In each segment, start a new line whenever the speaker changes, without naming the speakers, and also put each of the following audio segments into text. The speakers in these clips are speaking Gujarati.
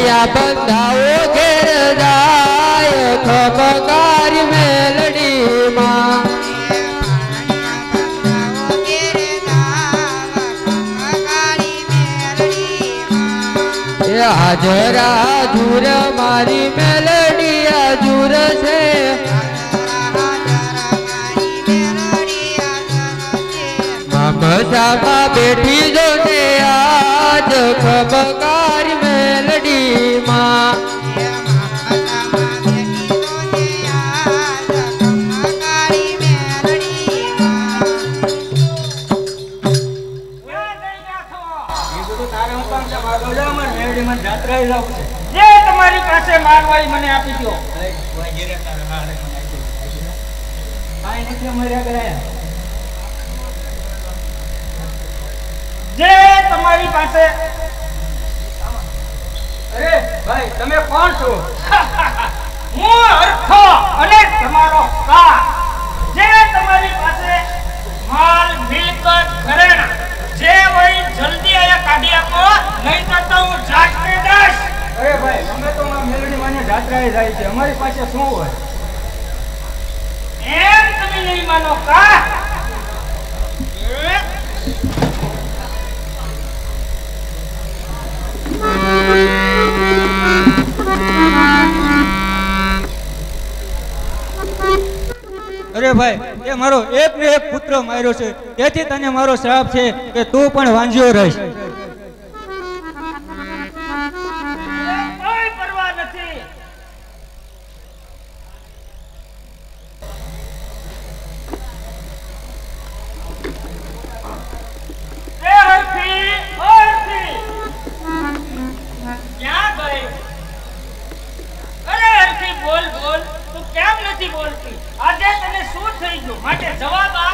या बंधाओ घेर जाय खबकार मेलडी मां हाजरा जूर मारी मेलडी जूर से ममसा बैठी जो ने आज खबकार मेलडी मां
જે તમારી પાસે મારવાઈ મને આપી દો જે તમારી પાસે અરે ભાઈ તમે કોણ છો હું અર્થો અને તમારો કા જે તમારી પાસે માલ મિલકત ઘરેણા જે હોય જલ્દી આયા કાઢી આપો નહીં તો હું જાગને દઈશ અરે ભાઈ અમે તો માં મેલડી માને જાત્રાએ જાય છે અમારી પાસે શું હોય એમ તમે નહીં માનો કા
અરે ભાઈ એ મારો એક ને એક પુત્ર માર્યો છે તેથી તને મારો શ્રાપ છે કે તું પણ વાંજ્યો રહીશ
કોઈ પરવા નથી એ હરફી ક્યાં ગઈ અરે હરફી બોલ બોલ તું કેમ નથી બોલતી આજે તને શું થઈ ગયું માટે જવાબ આપ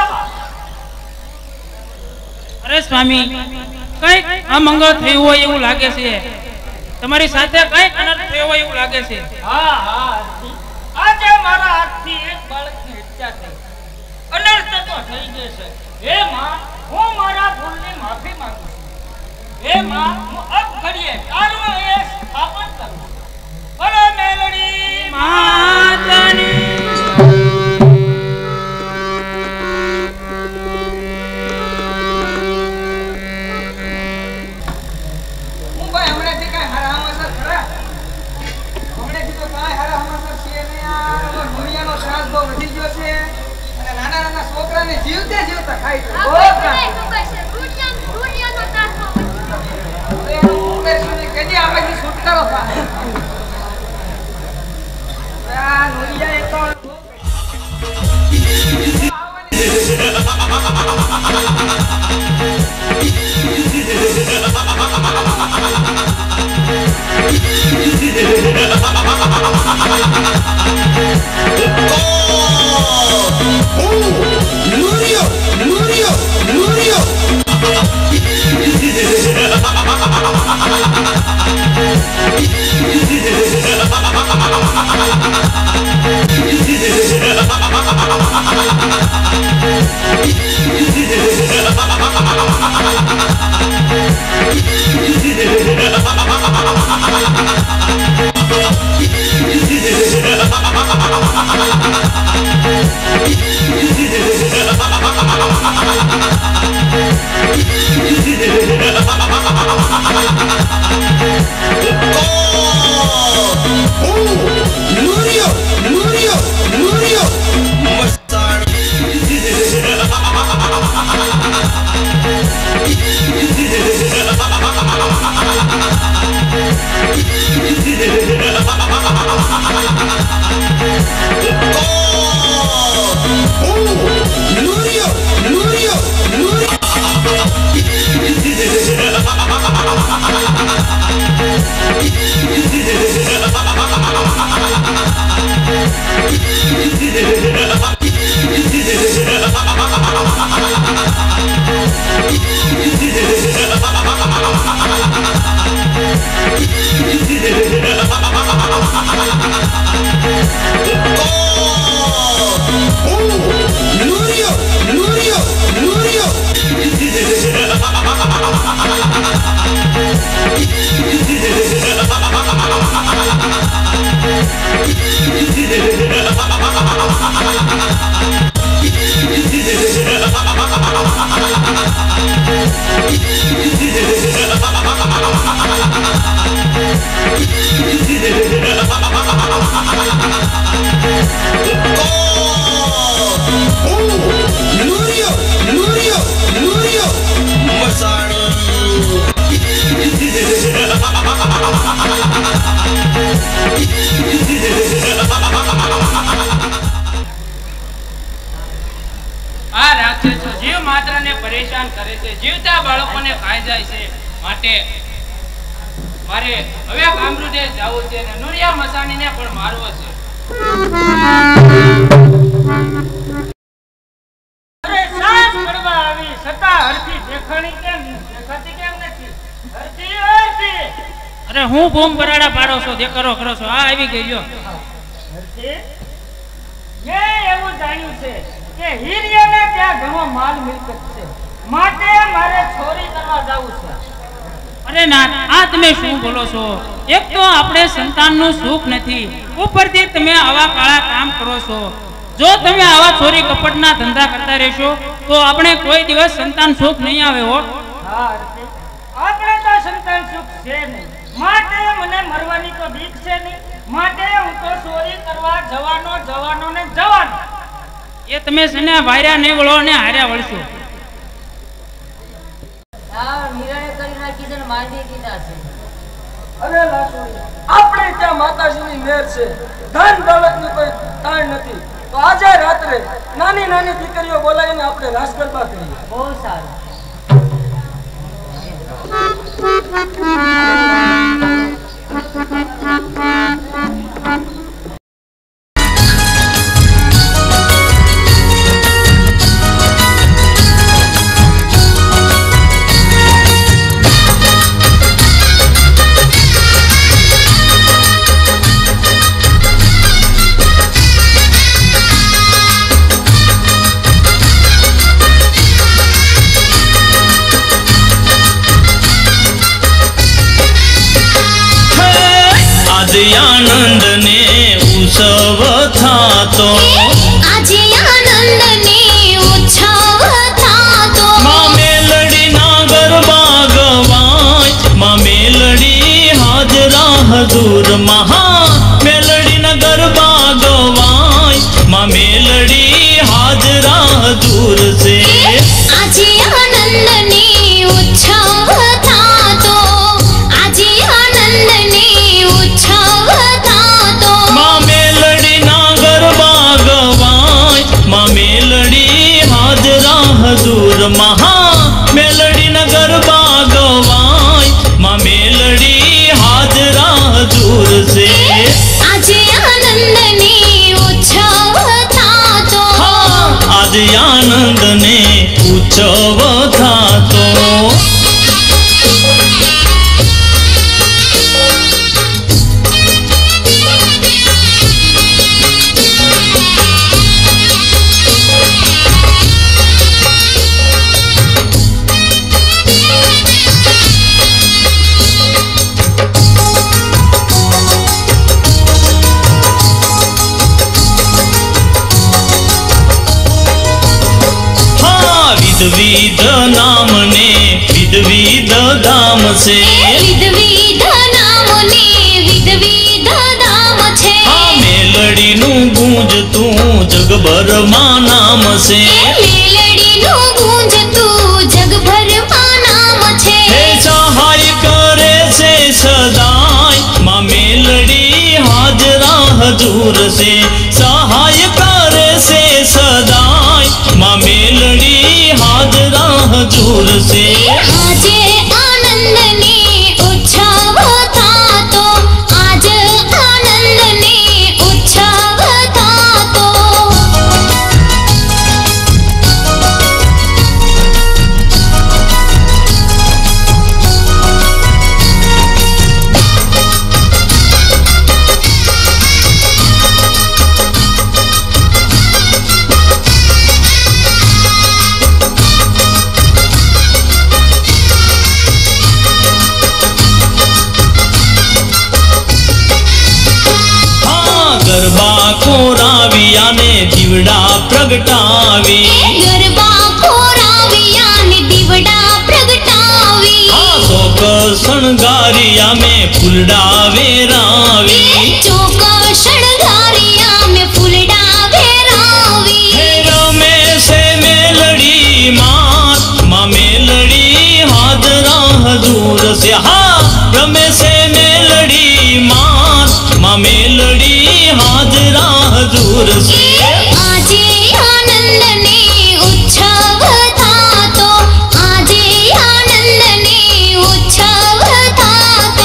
અરે સ્વામી કઈક અમંગળ થયું હોય એવું લાગે છે તમારી સાથે કઈક અનર્થ થયો હોય એવું લાગે છે
હા આજે મારા હાથથી એક બાળકની હત્યા થઈ અનર્થ તો થઈ જશે હે માં હું મારા ભૂલની માફી માંગુ છું હે માં હું અબ ઘડીએ તારું એ સ્થાપન કરું બોલો મેલડી
માતાની
જીવતે જીવતા ખાઈ કેદી આમાંથી છુટકારો થાય આ નોરિયા એ તો
Yeah.
આ રાક્ષસો જીવ માત્રને પરેશાન કરે છે, જીવતા બાળકોને ખાઈ જાય છે. માટે મારે હવે કામરૂડે જવું છે અને નુરિયા મસાણીને પણ મારવો છે.
અરે સાસ કરવા આવી છતાં હરખી દેખાણી કેમ દેખાતી કેમ નથી? હરખી હરખી
અરે હું બૂમ બરાડા પાડો છો, દેખાડો કરો છો. આ આવી ગઈ લ્યો.
હરખી મેં એવું જાણ્યું છે કે હિરિયાને ત્યાં ઘણો માલ મિલકત છે, માટે મારે ચોરી કરવા જવું છે.
અરે ના, આ તમે શું બોલો છો? એક તો આપણે સંતાનનું સુખ નથી, ઉપરથી તમે આવા કાળા કામ કરો છો. જો તમે આવા ચોરી કપટના ધંધા કરતા રહેશો તો આપણે કોઈ દિવસ સંતાન સુખ નહીં આવે હો.
હા હરખી, આપણે તો સંતાન સુખ છે નહીં, માટે મને મરવાની તો બીક છે નહીં, માટે હું તો ચોરી કરવા જવાનો ને જવાનો.
એ તમે સને વાયરા નહીં વળો ને હાર્યા વળશો.
અરે લાસુડી, આપણે ત્યાં માતાજીની મેર છે, ધન દોલતની કોઈ તાણ નથી. તો આજે રાત્રે નાની નાની દીકરીઓ બોલાવીને આપણે રાસ ગરબા કરીએ.
બહુ સારું.
आनंद ने उत्सव थातो,
आज आनंद ने उत्सव थातो।
माँ मेलडी ना गरबा गवाय, माँ मेलडी हाजरा हजूर, महा मेलडी ना गरबा गवाय, माँ मेलडी हाजरा हजूर से।
आज आनंद ने उत्सव थातो, आज आनंद ने उत्सव थातो।
माँ मेलडी ना गरबा गवाय, माँ मेलडी हाजरा हजूर, महा मेलडी ना गरबा गवाय, माँ मेलडी हाजरा हजूर से।
आज आनंद ने उत्सव थातो,
आज आनंद ने उत्सव थातो। विध नाम ने विध दाम से,
विध नाम ने विध दाम छे।
हाँ मेलडी नु गूंज तू जगभर मा नाम से,
मेलडी नु गूंज तू जगभर मा नाम छे।
हे सहाय करे से सदाय, माँ मेलडी हाजरा हजूर से। सहाय करे से सदाय, माँ मेलडी हाजरा हजूर से।
आज आनंद ने उत्सव थातो, आज आनंद ने उत्सव थातो।
गरबा खोराविया ने दीवड़ा प्रगटावी,
गरबा खोराविया ने दीवड़ा प्रगटावी।
शणगारिया में फूलड़ा वेरावी
चौका शणगारिया में फूलड़ा वेरावी
रमेश मेलड़ी माँ मेलड़ी हाजरा हजूर से हाँ रमेश मेलड़ी माँ मेलड़ी हाजरा हजूर से
आजे आनंद ने उत्सव था तो आजे आनंद ने उत्सव था तो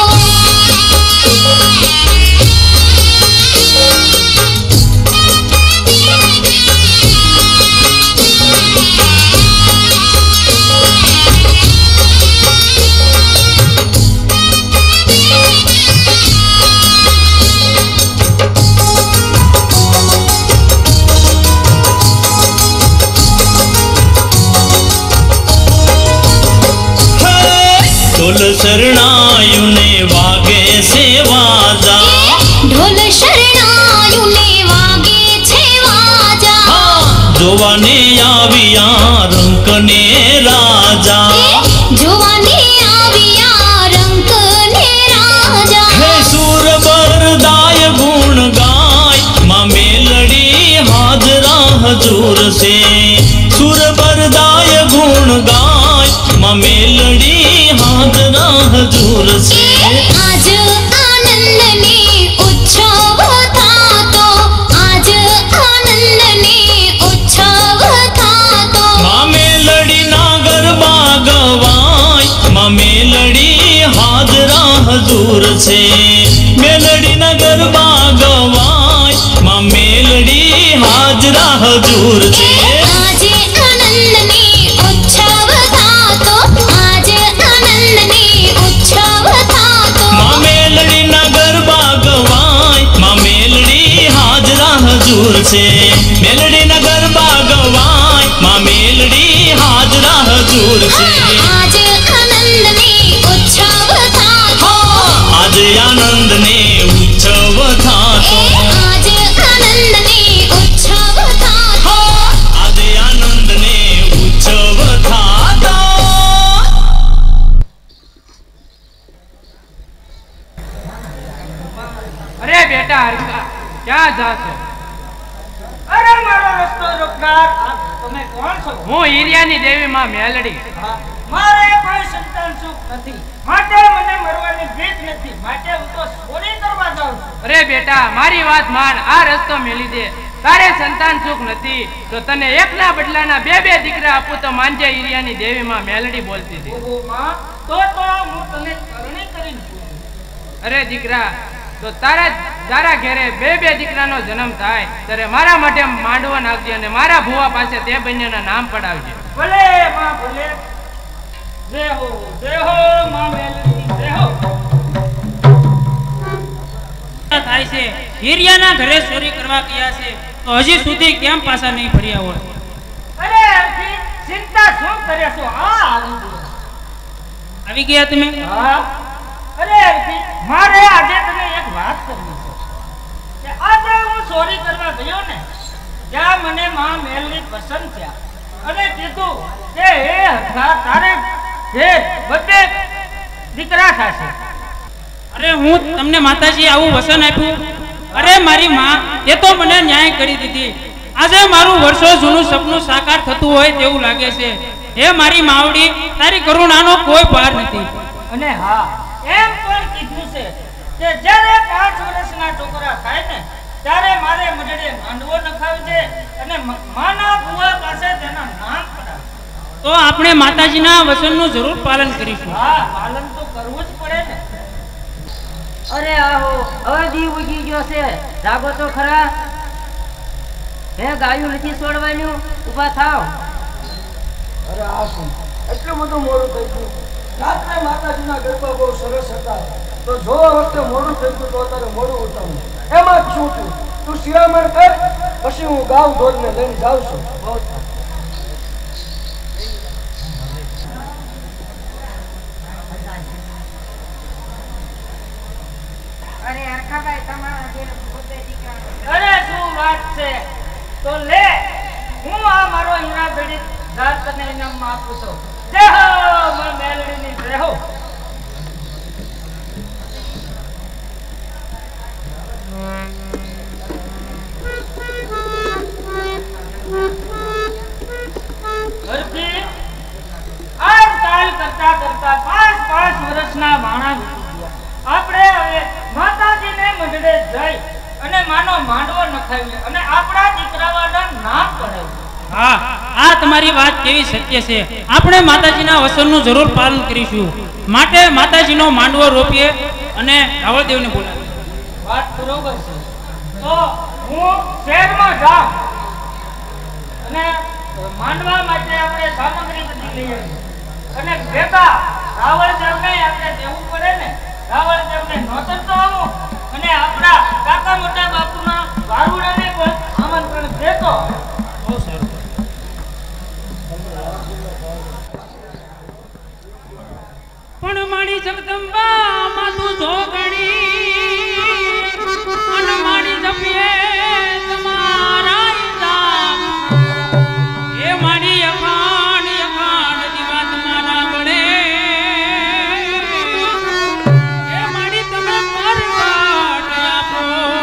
ढोल शरणायु ने वागे से वाजा
ढोल शरणायु ने वागे छे वाजा
जोवाने आविया रंक ने राजा
जोवाने आविया रंक ने राजा
हे सूर बरदाय गुण गाय माँ मेलड़ी हाजरा हजूर से सूर बरदाय गुण गाय माँ मेलड़ी हाजरा हजूर से
आज आनंद ने उत्सव था तो आज आनंद ने उत्सव था तो
माँ मेलड़ी नागर बागवाई माँ मेलड़ी हाजरा हजूर से मेलड़ी नगर बागवाई माँ मेलड़ी हाजरा हजूर से
आज आनंद ने उत्सव था तो आज आनंद ने उत्सव था तो
माँ मेलड़ी नगर बागवाई माँ मेलड़ी हाजरा हजूर से मेलड़ी नगर बागवाई माँ मेलड़ी हाजरा हजूर से
आज आनंद ने उत्सव था तो
आज आनंद ने उत्सव था तो
आज आनंद ने उत्सव था तो
आज आनंद ने उत्सव था तो
अरे बेटा हरका क्या जातो
અરે મારો રસ્તો રોકનાર તમે કોણ છો?
હું હીરિયાની દેવી માં મેલડી
મારે કોઈ સંતાન સુખ નથી માટે મને મરવાની ભીખ નથી માટે હું તો ચોરી કરવા જાઉં છું.
અરે બેટા મારી વાત માન આ રસ્તો મેલી દે તારે સંતાન સુખ નથી તો તને એકના બદલાના બે બે દીકરા આપું તો માનજે હીરિયાની દેવી માં મેલડી બોલતી હતી
ઓહો માં તો હું તને કરણી કરીને બોલું.
અરે દીકરા તો તારા ઘેરે બે બે દીકરાનો જન્મ થાય ત્યારે મારા માટે માંડવો નાખજે અને મારા ભુવા પાસે તે બંનેના નામ પડાવજે
ભલે માં ભલે જય હો માં મેલડી જય હો.
થાય છે હીરિયાના ઘરે ચોરી કરવા ગયા છે તો હજી સુધી કેમ પાછા નહીં ફર્યા હોય?
અરે અરજી ચિંતા શું કરે છો?
આવી ગયા તમે?
હા અરે અરજી મારે આજે તને એક વાત કરવી છે કે આજે હું ચોરી કરવા ગયો ને ત્યાં મને માં મેલડી પસંદ થયા અને કીધું કે હે હરખા તારે જે બધે દીકરા થશે.
અરે હું તમને માતાજી આવું વચન આપ્યું? અરે મારી માં એ તો મને ન્યાય કરી દીધી. આજે મારું વર્ષો જૂનું સપનું સાકાર થતું હોય તેવું લાગે છે. હે મારી માવડી તારી કરુણાનો કોઈ પાર નથી.
અને હા એમ પણ કીધું છે કે જ્યારે 5 વર્ષના છોકરા થાય ને ત્યારે મારે મજડે માંડવો નખાવજે અને માના ભુવા પાસે તેના નામ પડાવજે.
તો આપણે માતાજીના વચનનું જરૂર પાલન કરીશું.
હા પાલન તો કરવું જ પડે ને.
અરે આહો હવે દી ઉગી ગયો છે જાગો તો ખરા. હે ગાયું નથી છોડવાનું ઊભા થાવ.
અરે આ શું એટલું બધું મોડું થઈ ગયું? રાત્રે માતાજીના ગરબા બહુ સરસ હતા તો જો આ વખતે મોડું થઈ ગયું તો અત્યારે મોડું ઉઠાવું એમાં જ શું થયું? તું શિરામણ કર પછી હું ગાઉં ઢોલને લઈને જાઉં છું. બહુ થાય.
અરે હરખાભાઈ તમારા જે પોતે દીકરા
અરે શું વાત છે? તો લે હું આ મારો હીરા ભેડી જાત તને ઇનામમાં આપું છું. જય હો માં મેલડીની જય હો. લખાવી અને આપણા દીકરાવાના નામ કઢાવ્યું.
હા, આ તમારી વાત કેવી સત્ય છે. આપણે માતાજીના વચનનું જરૂર પાલન કરીશું. માટે માતાજીનો માંડવો રોપીએ અને રાવળદેવને બોલાવીએ.
વાત બરોબર છે. તો હું શહેરમાં જાઉં અને માંડવા માટે આપણે સામગ્રી બધી લઈ આવીએ અને ભેગા રાવળદેવને આપણે દેવું પડે ને, રાવળદેવને નોતરતો આવું અને આપણા કાકા મોટા બાપુના વારુડાને પણ આમંત્રણ દેતો.
બહુ સારું. પણ મારી જગદંબા માતું જોગણી અને મારી જપીએ તમારા ઈદામ. એ મારી અખાંડ દીવાત મારા ગણે. એ મારી તમે પરવાટ આપો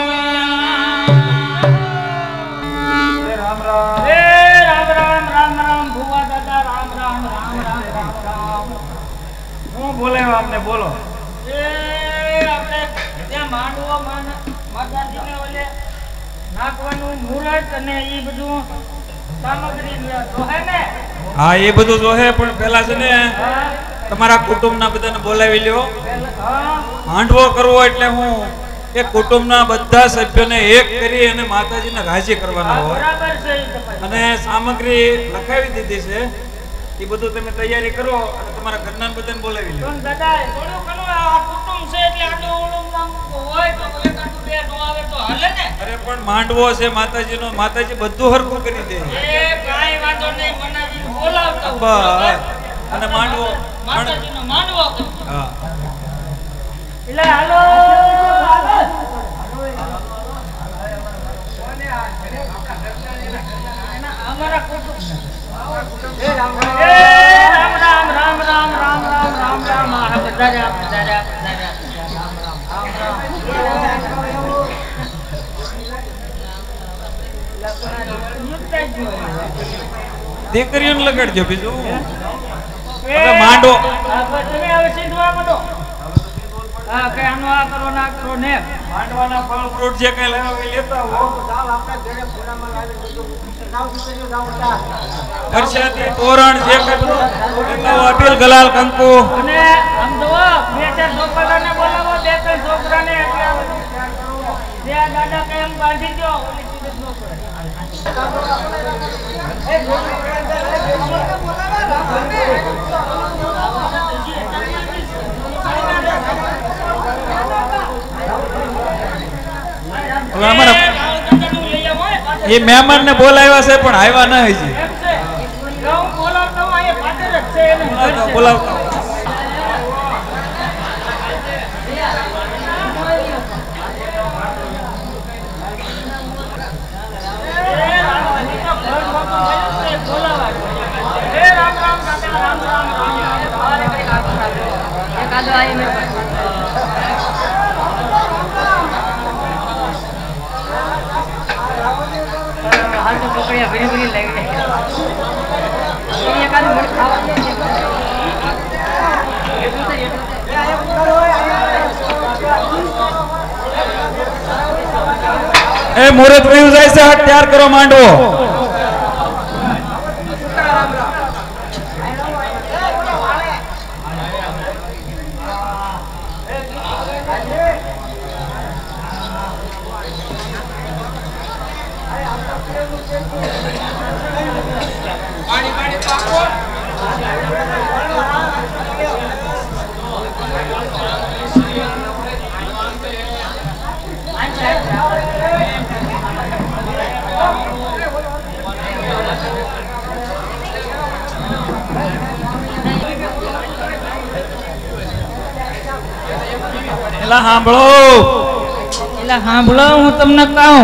હે રામ રામ રામ રામ ભુવા દાદા, રામ રામ રામ રામ રામ રામ.
હું બોલાવ્યો આપને, બોલો.
એ આપણે ત્યાં માંડવો માતાજીને ઓલે નાખવાનું મુહૂર્ત અને એ બધું સામગ્રી જોહે ને.
હા, એ બધું જોહે, પણ પેલા છે ને તમારા કુટુંબના બધાને બોલાવી લ્યો.
હા
માંડવો કરવો એટલે હું એ કુટુંબના બધા સભ્યોને એક કરી અને માતાજીને રાજી કરવાના હોય.
બરાબર છે. એ તમારી
અને સામગ્રી લખાવી દીધી છે. એ બધું તમે તૈયારી કરો અને તમારા ઘરના બધાને બોલાવી લ્યો.
પણ દાદા થોડું ઘણું આ કુટુંબ છે એટલે આડું ઓળું નામ હોય તો એક આટલું બે નો આવે તો હાલે ને.
અરે પણ માંડવો છે માતાજીનો, માતાજી બધું હરખું કરી દે.
એ કાઈ વાંધો નહીં, મનાવીને બોલાવતા
બસ. અને માંડવો
માતાજીનો માંડવો કરજો.
હા,
એટલે હાલો અમારા કુટુંબ. એ રામ રામ રામ રામ રામ રામ રામ રામ. આ બધાર્યા બધાર્યા બધાર્યા રામ રામ
દીકરીઓને લગાડજો બીજું. હવે માંડવો
તમે હવે સીધવા માંડો. હા કે આનો આ કરો ના કરો ને.
માંડવાના ફળ ફ્રૂટ જે કઈ લાવ્યા હોય લેતા હો. હર્ષાથી તોરણ જે કઈ બધું લેતા હો. અપીલ ગલાલ કંકુ.
અને આમ જુઓ બે ચાર છોકરાને બોલાવો, બે ત્રણ છોકરાને એટલે આ બધું તૈયાર કરો. જે આ દાદા કઈ એમ બાંધી દો ઓલી ચીજ ન કરે.
હવે અમારા એ મહેમાન ને બોલાવ્યા છે પણ આવ્યા ન હજી.
એમ છે હું બોલાવતો હું અહીંયા પાછળ જ છે એને
બોલાવતા એ મુહૂર્ત વયું જાય છે, હટ તૈયાર કરો માંડવો. એલા સાંભળો,
એટલે સાંભળો, હું તમને કહું.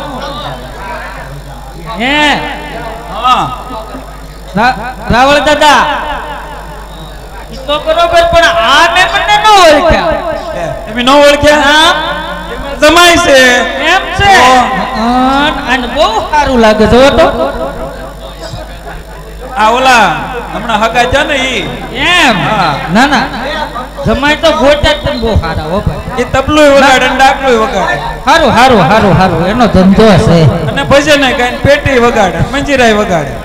હે
હા
રાવળ દાદા, ઈ તો બરોબર, પણ આ મેં મને ન ઓળખ્યા.
તમે ન ઓળખ્યા? જમાય છે
એમ છે. અને બહુ સારું લાગે છે હો તો.
આ ઓલા હમણાં હગા છે ને ઈ.
એમ? ના ના, જમાય તો ગોટા જ બહુ સારા હો ભાઈ.
એ તબલું વગાડે ને ડાકલું વગાડે.
હારું હારું હારું હારું એનો ધંધો છે.
અને ભજન ગાઈને પેટી વગાડે, મંજીરાય વગાડે.